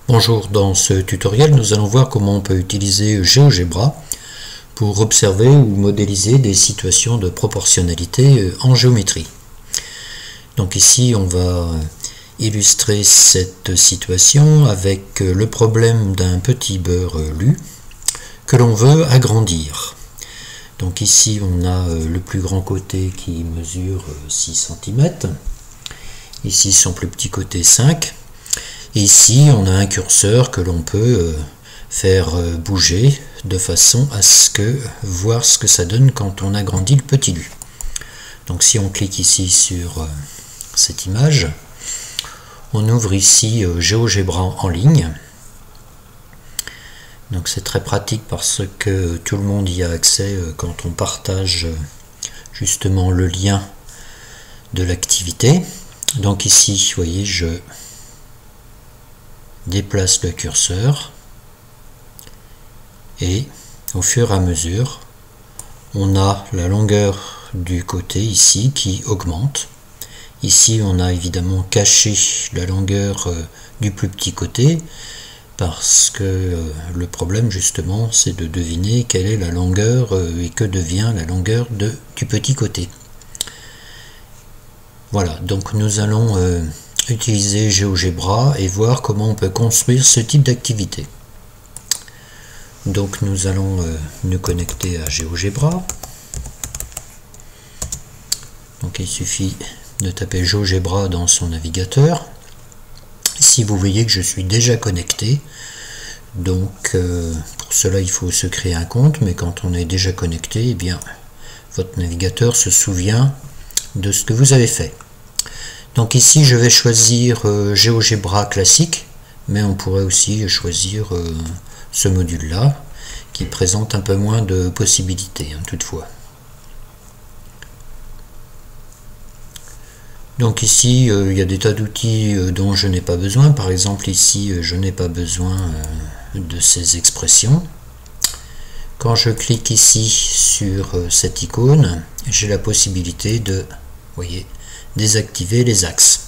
Bonjour, dans ce tutoriel nous allons voir comment on peut utiliser GeoGebra pour observer ou modéliser des situations de proportionnalité en géométrie. Donc ici on va illustrer cette situation avec le problème d'un petit beurre lu que l'on veut agrandir. Donc ici on a le plus grand côté qui mesure 6 cm, ici son plus petit côté 5 cm. Et ici, on a un curseur que l'on peut faire bouger de façon à voir ce que ça donne quand on agrandit le petit lu. Donc si on clique ici sur cette image, on ouvre ici GeoGebra en ligne. Donc c'est très pratique parce que tout le monde y a accès quand on partage justement le lien de l'activité. Donc ici, vous voyez, je déplace le curseur et au fur et à mesure on a la longueur du côté ici qui augmente. Ici on a évidemment caché la longueur du plus petit côté parce que le problème justement c'est de deviner quelle est la longueur et que devient la longueur du petit côté. Voilà, donc nous allons utiliser GeoGebra et voir comment on peut construire ce type d'activité. Donc nous allons nous connecter à GeoGebra. Donc il suffit de taper GeoGebra dans son navigateur. Ici vous voyez que je suis déjà connecté. Donc pour cela il faut se créer un compte, mais quand on est déjà connecté, eh bien votre navigateur se souvient de ce que vous avez fait. Donc ici je vais choisir GeoGebra classique, mais on pourrait aussi choisir ce module là qui présente un peu moins de possibilités toutefois. Donc ici il y a des tas d'outils dont je n'ai pas besoin. Par exemple ici je n'ai pas besoin de ces expressions. Quand je clique ici sur cette icône, j'ai la possibilité de, voyez, désactiver les axes.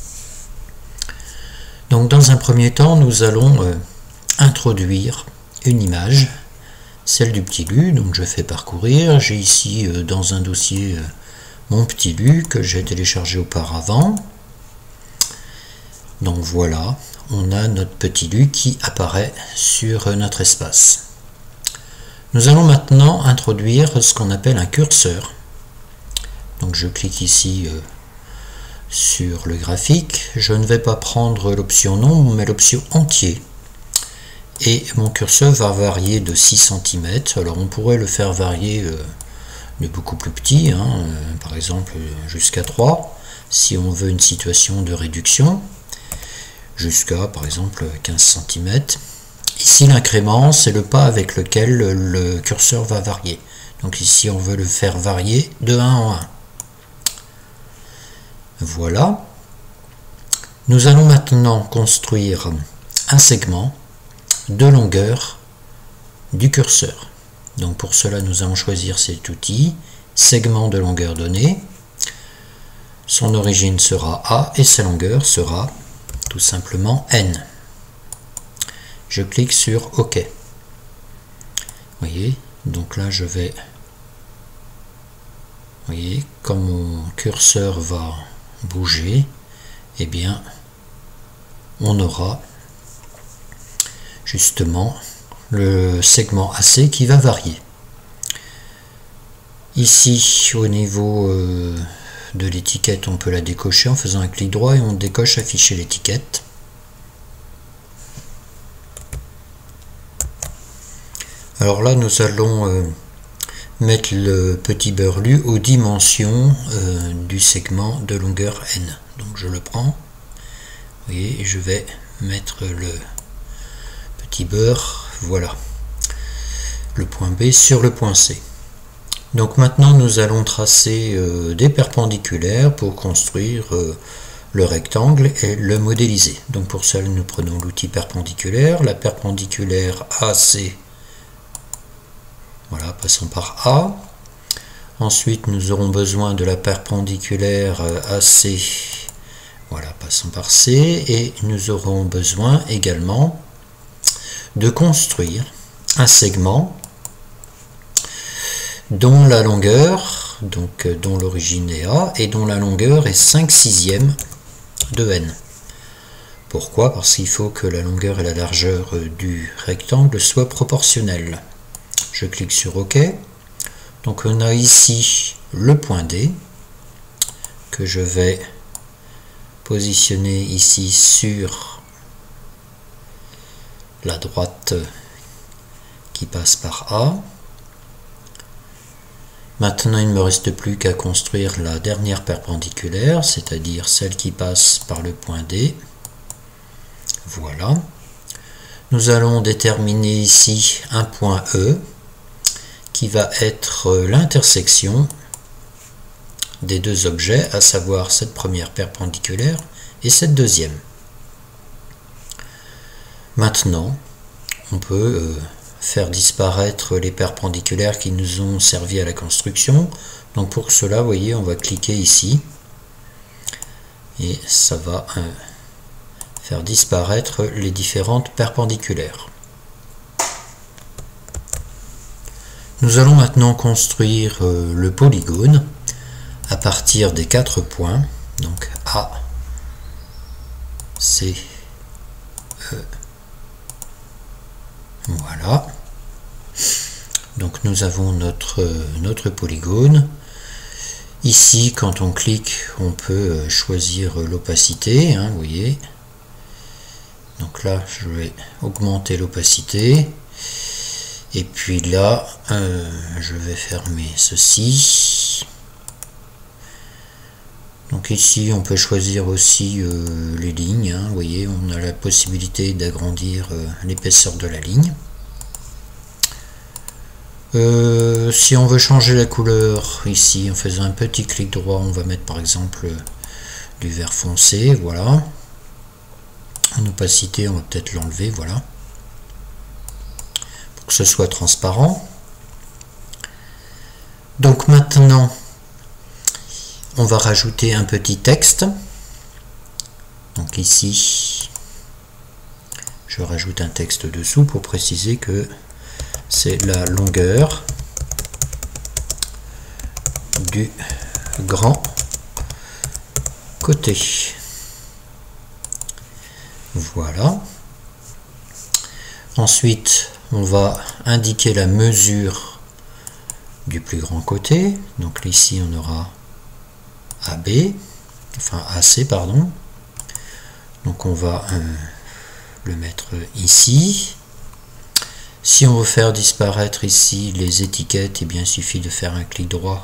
Donc dans un premier temps nous allons introduire une image, celle du petit lu. Donc je fais parcourir, j'ai ici dans un dossier mon petit lu que j'ai téléchargé auparavant. Donc voilà, on a notre petit lu qui apparaît sur notre espace. Nous allons maintenant introduire ce qu'on appelle un curseur. Donc je clique ici sur le graphique, je ne vais pas prendre l'option nombre mais l'option entier, et mon curseur va varier de 6 cm. alors on pourrait le faire varier de beaucoup plus petit, par exemple jusqu'à 3 si on veut une situation de réduction, jusqu'à par exemple 15 cm. Ici l'incrément c'est le pas avec lequel le curseur va varier, donc ici on veut le faire varier de 1 en 1. Voilà, nous allons maintenant construire un segment de longueur du curseur. Donc pour cela nous allons choisir cet outil, segment de longueur donnée. Son origine sera A et sa longueur sera tout simplement N. Je clique sur OK. Vous voyez, donc là je vais, vous voyez, quand mon curseur va bouger, eh bien on aura justement le segment AC qui va varier. Ici au niveau de l'étiquette on peut la décocher en faisant un clic droit et on décoche afficher l'étiquette. Alors là nous allons mettre le petit beurre lu aux dimensions du segment de longueur N. Donc je le prends, vous voyez, et je vais mettre le petit beurre, voilà, le point B sur le point C. Donc maintenant nous allons tracer des perpendiculaires pour construire le rectangle et le modéliser. Donc pour cela nous prenons l'outil perpendiculaire, la perpendiculaire AC. Voilà, passons par A. Ensuite, nous aurons besoin de la perpendiculaire AC Voilà, passons par C, et nous aurons besoin également de construire un segment dont la longueur, donc dont l'origine est A, et dont la longueur est 5/6 de n. Pourquoi? Parce qu'il faut que la longueur et la largeur du rectangle soient proportionnelles. Je clique sur OK. Donc on a ici le point D que je vais positionner ici sur la droite qui passe par A. Maintenant, il ne me reste plus qu'à construire la dernière perpendiculaire, c'est-à-dire celle qui passe par le point D. Voilà. Nous allons déterminer ici un point E qui va être l'intersection des deux objets, à savoir cette première perpendiculaire et cette deuxième. Maintenant, on peut faire disparaître les perpendiculaires qui nous ont servi à la construction. Donc pour cela, vous voyez, on va cliquer ici et ça va faire disparaître les différentes perpendiculaires. Nous allons maintenant construire le polygone à partir des 4 points, donc A, C, E. Voilà. Donc nous avons notre polygone. Ici, quand on clique, on peut choisir l'opacité, hein, vous voyez. Donc là, je vais augmenter l'opacité. Et puis là, je vais fermer ceci. Donc ici, on peut choisir aussi les lignes, hein, vous voyez, on a la possibilité d'agrandir l'épaisseur de la ligne. Si on veut changer la couleur, ici, en faisant un petit clic droit, on va mettre par exemple du vert foncé, voilà. En opacité, on va peut-être l'enlever, voilà. Pour que ce soit transparent. Donc maintenant, on va rajouter un petit texte. Donc ici, je rajoute un texte dessous pour préciser que c'est la longueur du grand côté. Voilà. Ensuite, on va indiquer la mesure du plus grand côté. Donc ici, on aura AB, enfin AC, pardon. Donc on va le mettre ici. Si on veut faire disparaître ici les étiquettes, eh bien, il suffit de faire un clic droit.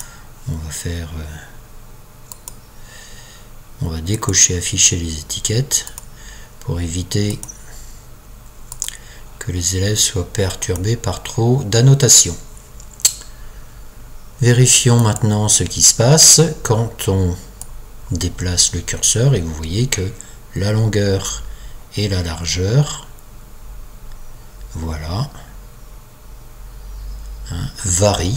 On va décocher afficher les étiquettes pour éviter que les élèves soient perturbés par trop d'annotations. Vérifions maintenant ce qui se passe quand on déplace le curseur et vous voyez que la longueur et la largeur, voilà, hein, varient.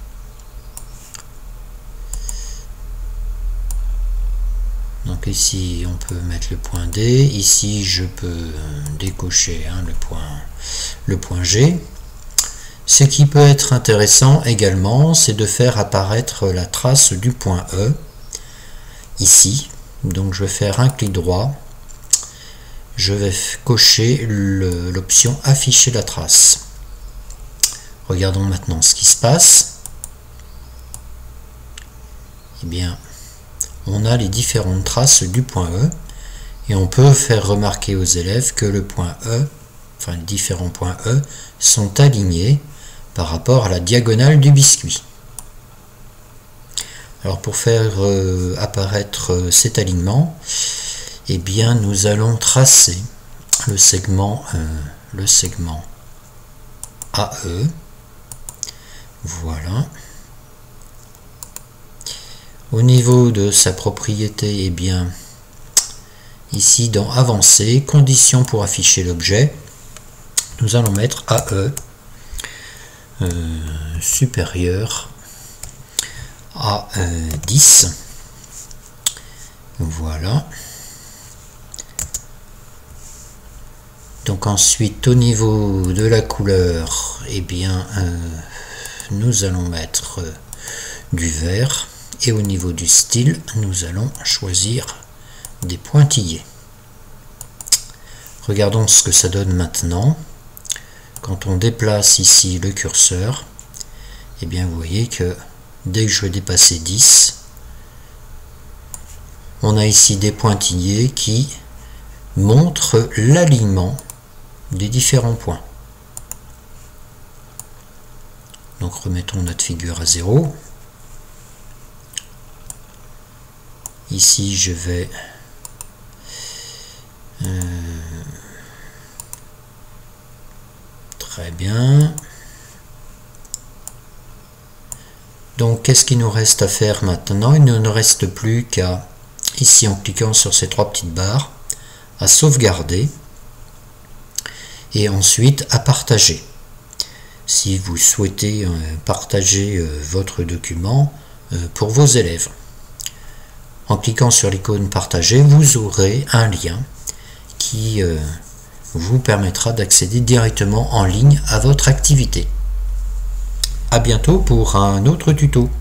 Donc ici on peut mettre le point D, ici je peux décocher hein, le point G. Ce qui peut être intéressant également, c'est de faire apparaître la trace du point E ici. Donc je vais faire un clic droit, je vais cocher l'option afficher la trace. Regardons maintenant ce qui se passe. Eh bien, on a les différentes traces du point E et on peut faire remarquer aux élèves que le point E, enfin les différents points E, sont alignés par rapport à la diagonale du biscuit. Alors pour faire apparaître cet alignement, eh bien nous allons tracer le segment AE. Voilà. Au niveau de sa propriété, eh bien ici dans Avancer, conditions pour afficher l'objet, nous allons mettre AE supérieur à 10. Voilà. Donc ensuite, au niveau de la couleur, eh bien, nous allons mettre du vert. Et au niveau du style, nous allons choisir des pointillés. Regardons ce que ça donne maintenant. Quand on déplace ici le curseur, eh bien vous voyez que dès que je vais dépasser 10, on a ici des pointillés qui montrent l'alignement des différents points. Donc remettons notre figure à 0. Ici je vais très bien. Donc qu'est-ce qu'il nous reste à faire maintenant? Il ne nous reste plus qu'à, ici en cliquant sur ces trois petites barres, à sauvegarder et ensuite à partager. Si vous souhaitez partager votre document pour vos élèves. En cliquant sur l'icône partager, vous aurez un lien qui vous permettra d'accéder directement en ligne à votre activité. À bientôt pour un autre tuto.